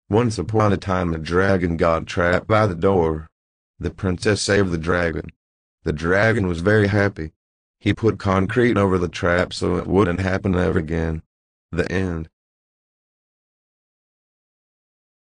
Once upon a time a dragon got trapped by the door. The princess saved the dragon. The dragon was very happy. He put concrete over the trap so it wouldn't happen ever again. The end.